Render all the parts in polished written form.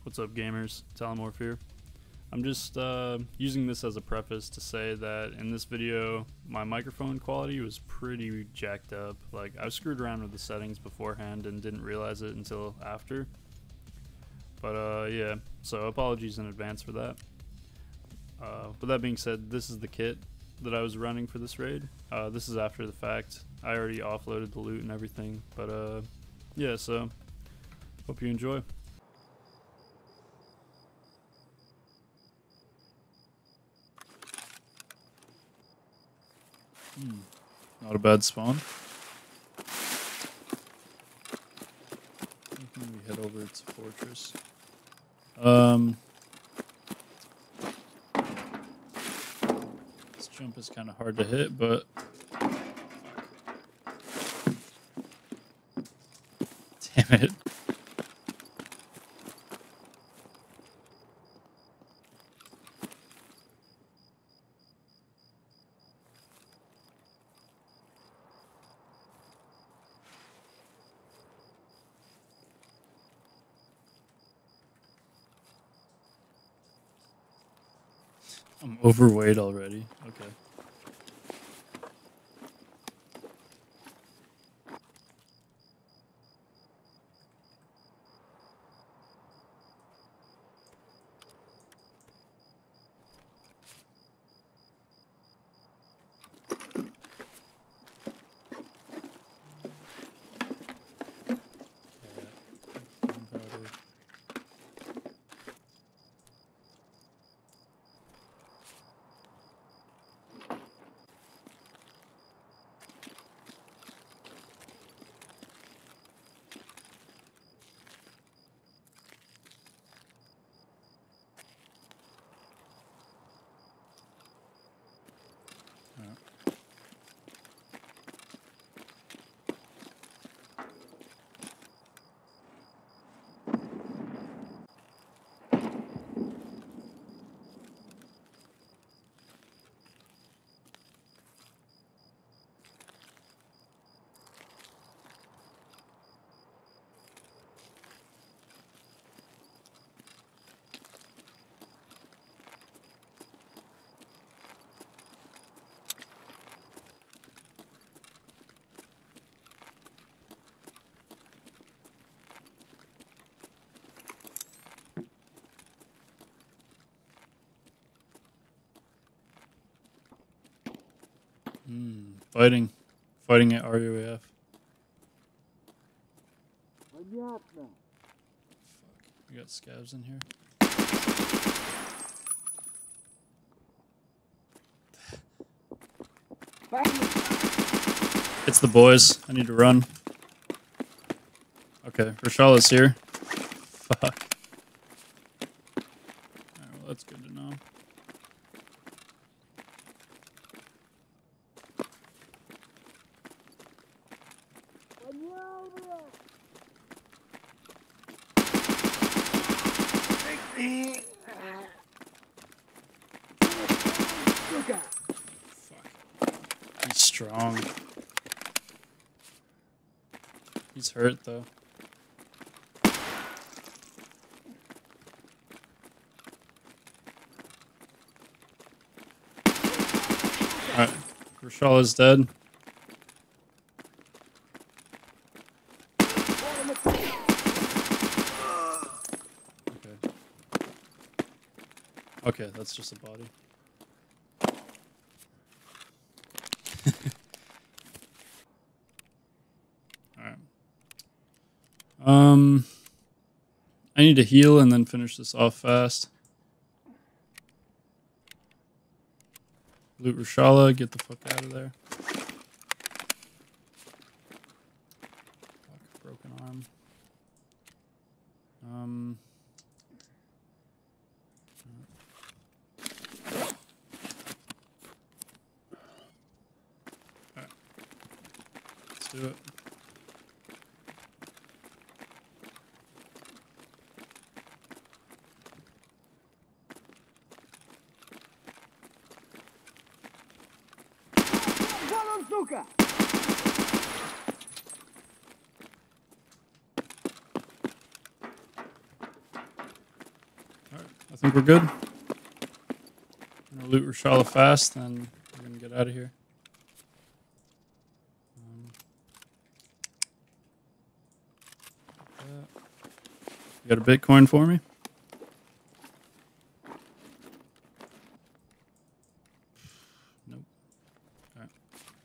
What's up, gamers? Telemorph here. I'm just using this as a preface to say that in this video, my microphone quality was pretty jacked up. Like, I screwed around with the settings beforehand and didn't realize it until after. But yeah, so apologies in advance for that. With that being said, this is the kit that I was running for this raid. This is after the fact. I already offloaded the loot and everything, but yeah, so hope you enjoy. Not a bad spawn. We head over to Fortress. This jump is kind of hard to hit, but damn it. I'm overweight already. Okay. Fighting at RUAF. Fuck, we got scavs in here. It's the boys. I need to run. Okay, Reshala's here. Fuck. Alright, well, that's good to know. He's strong. He's hurt though. Alright, Reshala's dead. Okay, that's just a body. Alright. I need to heal and then finish this off fast. Loot Reshala, get the fuck out of there. Fuck, broken arm. Alright. Let's do it. think we're good. I'm gonna loot Reshala fast, and we're gonna get out of here. You got a Bitcoin for me? Nope. All right.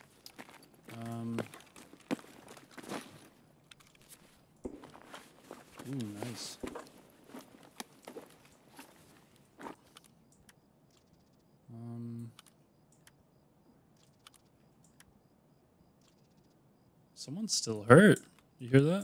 Ooh, nice. Someone's still hurt. You hear that?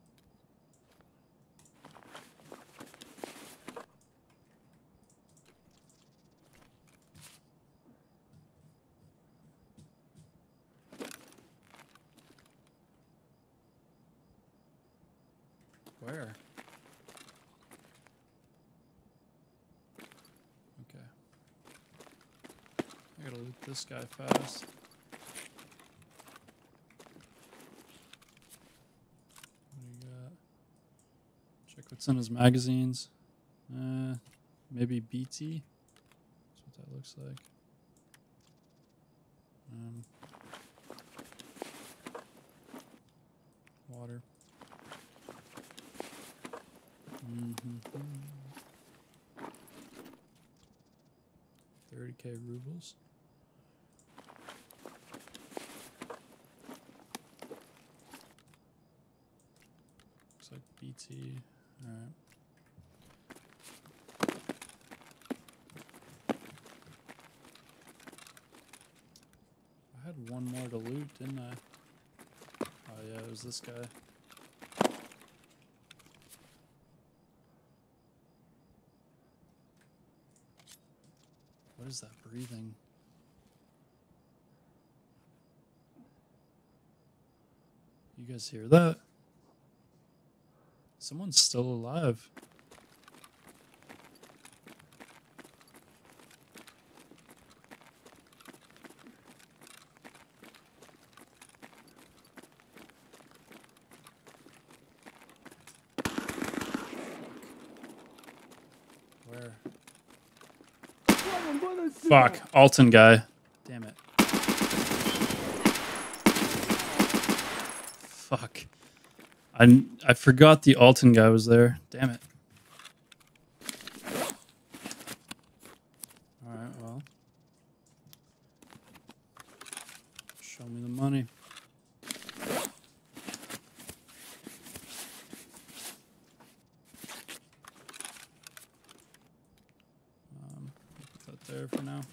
Where? Okay. I gotta loot this guy fast. What do you got? Check what's in his magazines. Maybe BT? That's what that looks like. Water. 30k rubles. Looks like BT. Alright. I had one more to loot, didn't I? Oh yeah, it was this guy. What is that breathing? You guys hear that? Someone's still alive. Where? Fuck, Alton guy. Damn it. Fuck. I forgot the Alton guy was there. Damn it. Alright, well. Show me the money. Put that there for now.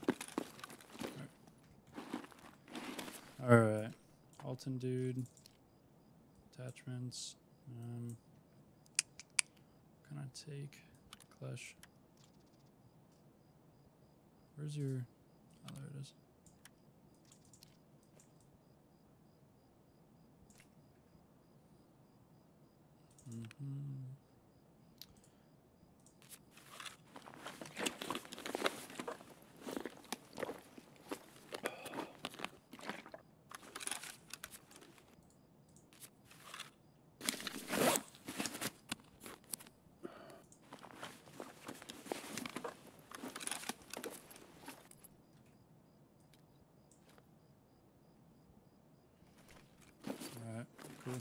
Alright. Alton dude. Attachments. What can I take? Clash. Where's your... Oh, there it is. Alright, cool.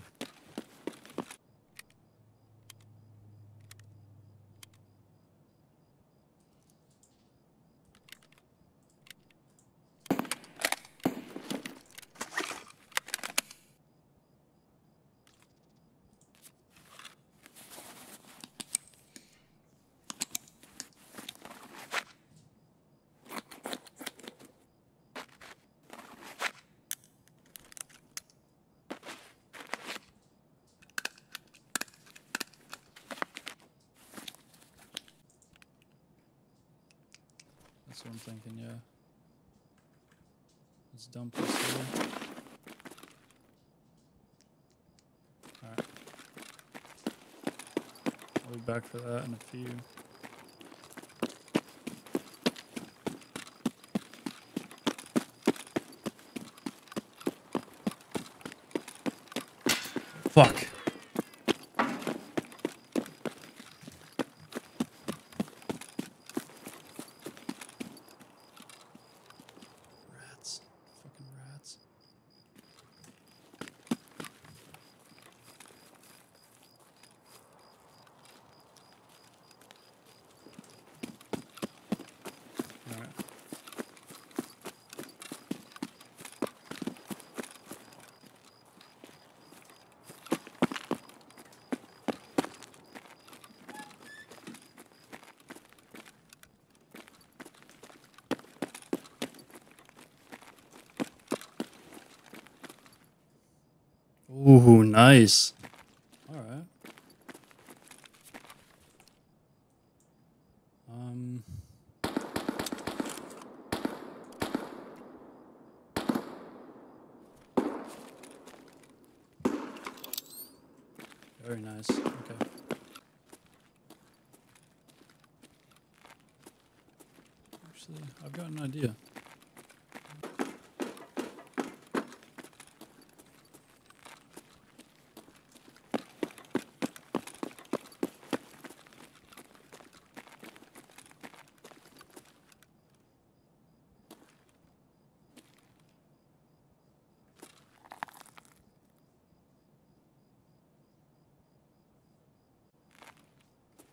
That's what I'm thinking, yeah. Let's dump this here. Alright. I'll be back for that in a few. Fuck. Ooh, nice. All right. Very nice. Okay. Actually, I've got an idea.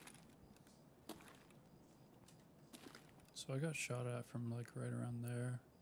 So I got shot at from like right around there.